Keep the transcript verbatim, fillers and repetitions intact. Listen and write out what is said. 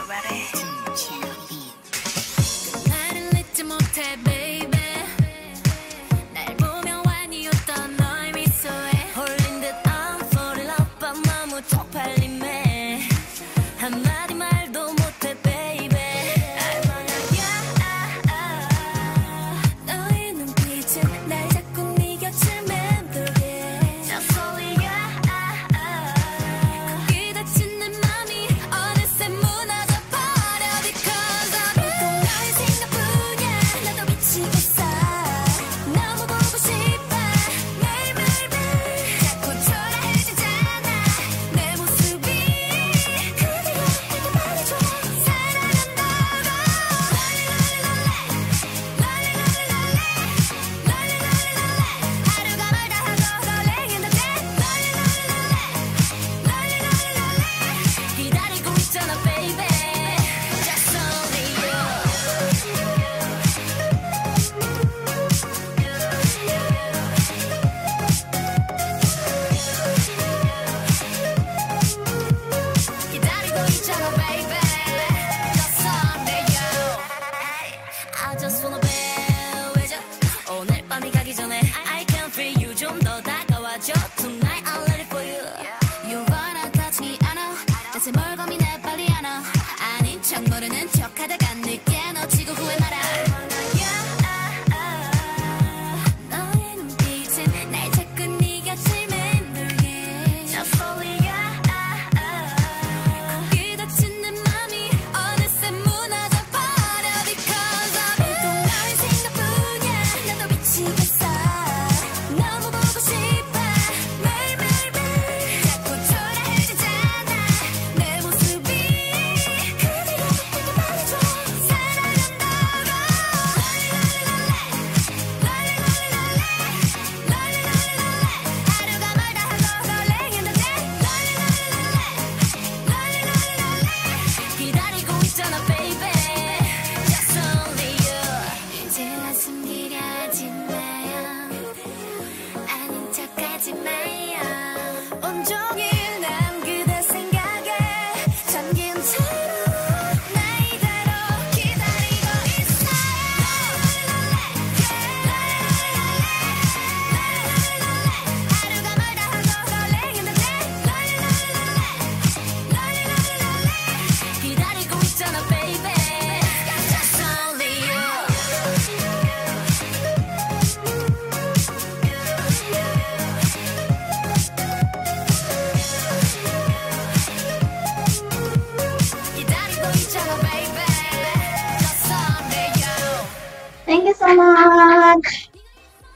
ready? 나를 잊지 못해 baby 날 보며 완이었던 너의 미소에 홀린 듯 I'm fall in love but 너무 쪽팔림에 한마디 말도 못해 baby 너의 눈빛은 날 자꾸 네 곁을 맴돌게 Just only you 거기 닫힌 내 맘이 어느새 무너져 버려 Because of you 또 너의 생각뿐이야 나도 미치겠어 너무 보고 싶어 매일매일매일 자꾸 초라해지잖아 내 모습이 그대로 내게 말해줘 사랑한다고 하루가 멀다 하고 설레겠는데 기다리고 있잖아 baby Just only you 기다리고 있잖아 baby Just only you I just wanna be with you 오늘 밤이 가기 전에 I can feel you 좀 더 다가와줘 Tonight I'm ready for you You wanna touch me I know 대체 뭘 고민해 빨리 안아 아닌 척 모르는 척 하다가 늦게 놓치고 후회 마라 너의 눈빛은 날 자꾸 네 곁을 맴돌게 Just only you 거기 닫힌 내 맘이 어느새 무너져 버려 Because of you 또 너의 생각뿐이야 나도 미치겠어 너무 보고 싶어 매일매일매일 자꾸 초라해지잖아 내 모습이 그대로 내게 말해줘 사랑한다고 하루가 멀다 하고 설레겠는데 기다리고 있잖아 baby Just only you 이제와 숨기려 하지 마요 아닌 척하지 마요 온종일 난 그대 생각에 잠긴 채로 나 이대로 기다리고 있어요 하루가 멀다 하고 설레겠는데 기다리고 있잖아 baby Just only you 기다리고 있잖아 baby Just only you Thank you so much.